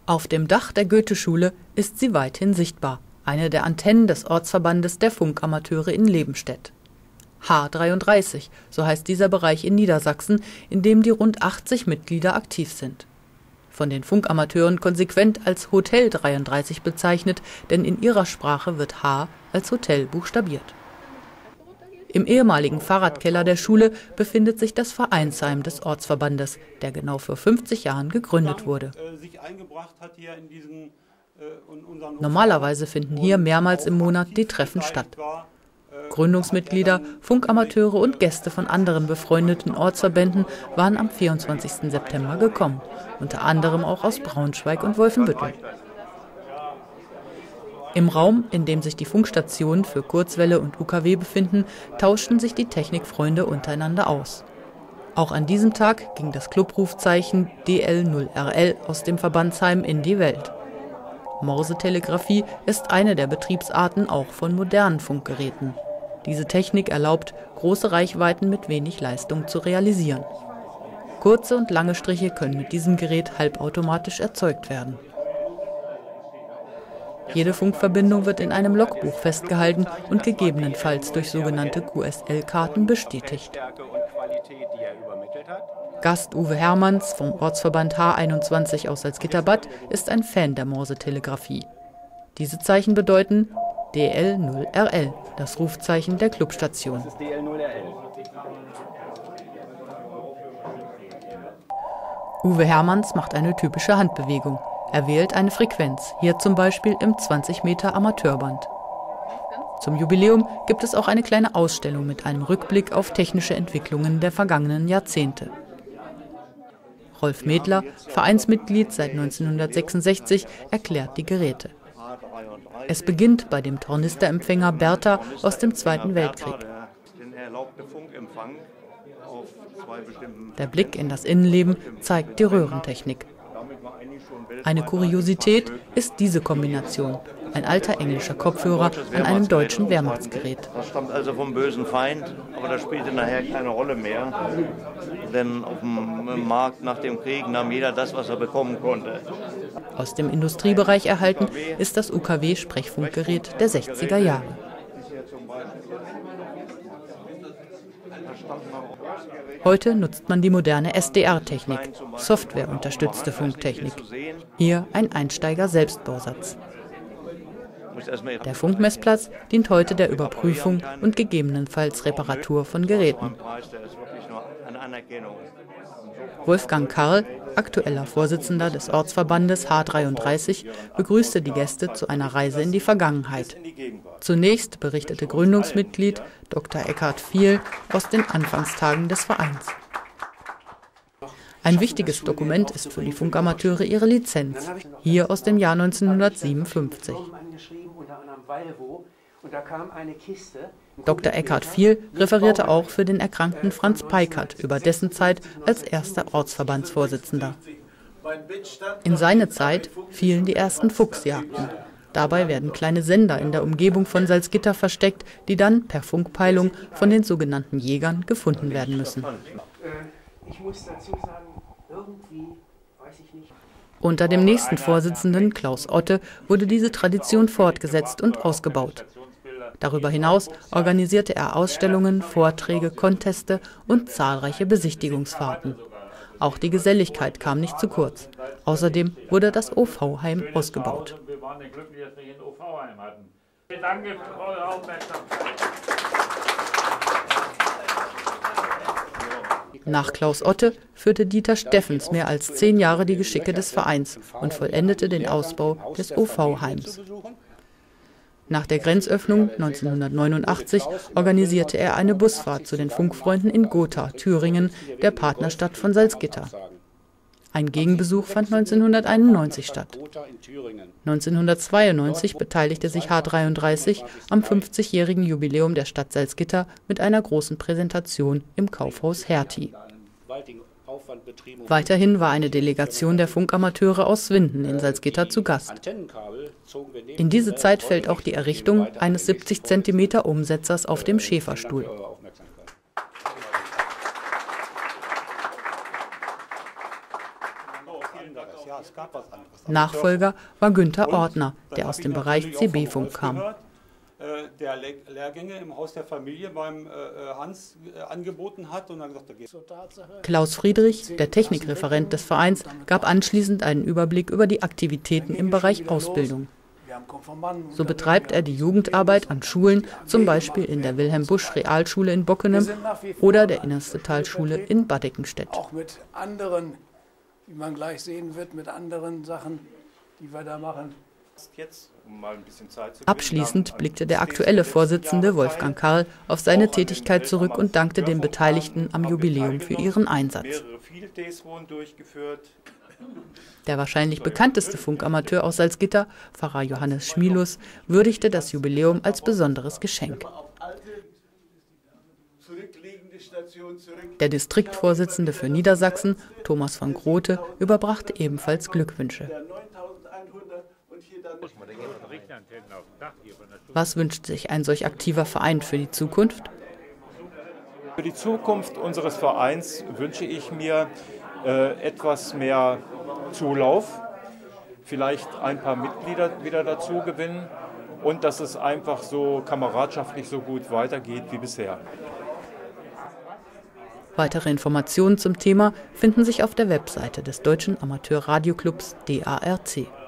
Auf dem Dach der Goetheschule ist sie weithin sichtbar, eine der Antennen des Ortsverbandes der Funkamateure in Lebenstedt. H33, so heißt dieser Bereich in Niedersachsen, in dem die rund 80 Mitglieder aktiv sind. Von den Funkamateuren konsequent als Hotel 33 bezeichnet, denn in ihrer Sprache wird H als Hotel buchstabiert. Im ehemaligen Fahrradkeller der Schule befindet sich das Vereinsheim des Ortsverbandes, der genau vor 50 Jahren gegründet wurde. Normalerweise finden hier mehrmals im Monat die Treffen statt. Gründungsmitglieder, Funkamateure und Gäste von anderen befreundeten Ortsverbänden waren am 24. September gekommen, unter anderem auch aus Braunschweig und Wolfenbüttel. Im Raum, in dem sich die Funkstationen für Kurzwelle und UKW befinden, tauschten sich die Technikfreunde untereinander aus. Auch an diesem Tag ging das Clubrufzeichen DL0RL aus dem Verbandsheim in die Welt. Morsetelegrafie ist eine der Betriebsarten auch von modernen Funkgeräten. Diese Technik erlaubt, große Reichweiten mit wenig Leistung zu realisieren. Kurze und lange Striche können mit diesem Gerät halbautomatisch erzeugt werden. Jede Funkverbindung wird in einem Logbuch festgehalten und gegebenenfalls durch sogenannte QSL-Karten bestätigt. Gast Uwe Hermanns vom Ortsverband H21 aus Salzgitter-Bad ist ein Fan der Morsetelegrafie. Diese Zeichen bedeuten DL0RL, das Rufzeichen der Clubstation. Uwe Hermanns macht eine typische Handbewegung. Er wählt eine Frequenz, hier zum Beispiel im 20 Meter Amateurband. Zum Jubiläum gibt es auch eine kleine Ausstellung mit einem Rückblick auf technische Entwicklungen der vergangenen Jahrzehnte. Rolf Medler, Vereinsmitglied seit 1966, erklärt die Geräte. Es beginnt bei dem Tornisterempfänger Bertha aus dem Zweiten Weltkrieg. Der Blick in das Innenleben zeigt die Röhrentechnik. Eine Kuriosität ist diese Kombination. Ein alter englischer Kopfhörer an einem deutschen Wehrmachtsgerät. Das stammt also vom bösen Feind, aber das spielte nachher keine Rolle mehr. Denn auf dem Markt nach dem Krieg nahm jeder das, was er bekommen konnte. Aus dem Industriebereich erhalten ist das UKW-Sprechfunkgerät der 60er Jahre. Heute nutzt man die moderne SDR-Technik, softwareunterstützte Funktechnik. Hier ein Einsteiger-Selbstbausatz. Der Funkmessplatz dient heute der Überprüfung und gegebenenfalls Reparatur von Geräten. Wolfgang Karl, aktueller Vorsitzender des Ortsverbandes H33, begrüßte die Gäste zu einer Reise in die Vergangenheit. Zunächst berichtete Gründungsmitglied Dr. Eckhard Viel aus den Anfangstagen des Vereins. Ein wichtiges Dokument ist für die Funkamateure ihre Lizenz, hier aus dem Jahr 1957. Dr. Eckhard Viel referierte auch für den erkrankten Franz Peikert über dessen Zeit als erster Ortsverbandsvorsitzender. In seine Zeit fielen die ersten Fuchsjagden. Dabei werden kleine Sender in der Umgebung von Salzgitter versteckt, die dann per Funkpeilung von den sogenannten Jägern gefunden werden müssen. Unter dem nächsten Vorsitzenden, Klaus Otte, wurde diese Tradition fortgesetzt und ausgebaut. Darüber hinaus organisierte er Ausstellungen, Vorträge, Conteste und zahlreiche Besichtigungsfahrten. Auch die Geselligkeit kam nicht zu kurz. Außerdem wurde das OV-Heim ausgebaut. Danke für eure Aufmerksamkeit. Nach Klaus Otte führte Dieter Steffens mehr als 10 Jahre die Geschicke des Vereins und vollendete den Ausbau des OV-Heims. Nach der Grenzöffnung 1989 organisierte er eine Busfahrt zu den Funkfreunden in Gotha, Thüringen, der Partnerstadt von Salzgitter. Ein Gegenbesuch fand 1991 statt. 1992 beteiligte sich H33 am 50-jährigen Jubiläum der Stadt Salzgitter mit einer großen Präsentation im Kaufhaus Hertie. Weiterhin war eine Delegation der Funkamateure aus Swinden in Salzgitter zu Gast. In diese Zeit fällt auch die Errichtung eines 70 cm Umsetzers auf dem Schäferstuhl. Nachfolger war Günther Ortner, der aus dem Bereich CB-Funk kam. Der Lehrgänge im Haus der Familie beim Hans angeboten hat. Und dann gesagt, da geht's. Klaus Friedrich, der Technikreferent des Vereins, gab anschließend einen Überblick über die Aktivitäten im Bereich Ausbildung. So betreibt er die Jugendarbeit an Schulen, zum Beispiel in der Wilhelm-Busch-Realschule in Bockenem oder der Innerstetalschule in Baddeckenstedt. Auch mit anderen, wie man gleich sehen wird, mit anderen Sachen, die wir da machen. Abschließend blickte der aktuelle Vorsitzende Wolfgang Karl auf seine Tätigkeit zurück und dankte den Beteiligten am Jubiläum für ihren Einsatz. Der wahrscheinlich bekannteste Funkamateur aus Salzgitter, Pfarrer Johannes Schmielus, würdigte das Jubiläum als besonderes Geschenk. Der Distriktvorsitzende für Niedersachsen, Thomas von Grote, überbrachte ebenfalls Glückwünsche. Was wünscht sich ein solch aktiver Verein für die Zukunft? Für die Zukunft unseres Vereins wünsche ich mir etwas mehr Zulauf, vielleicht ein paar Mitglieder wieder dazu gewinnen und dass es einfach so kameradschaftlich so gut weitergeht wie bisher. Weitere Informationen zum Thema finden sich auf der Webseite des Deutschen Amateur-Radioclubs DARC.